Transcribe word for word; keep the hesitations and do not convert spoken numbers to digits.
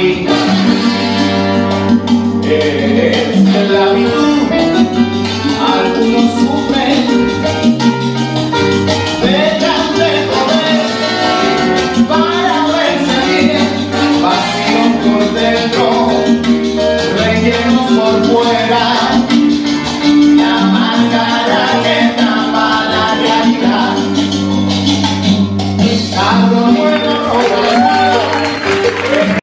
aquí. Es esclavitud, algunos sufren, dejan de comer para verse bien, vacíos por dentro, rellenos por fuera.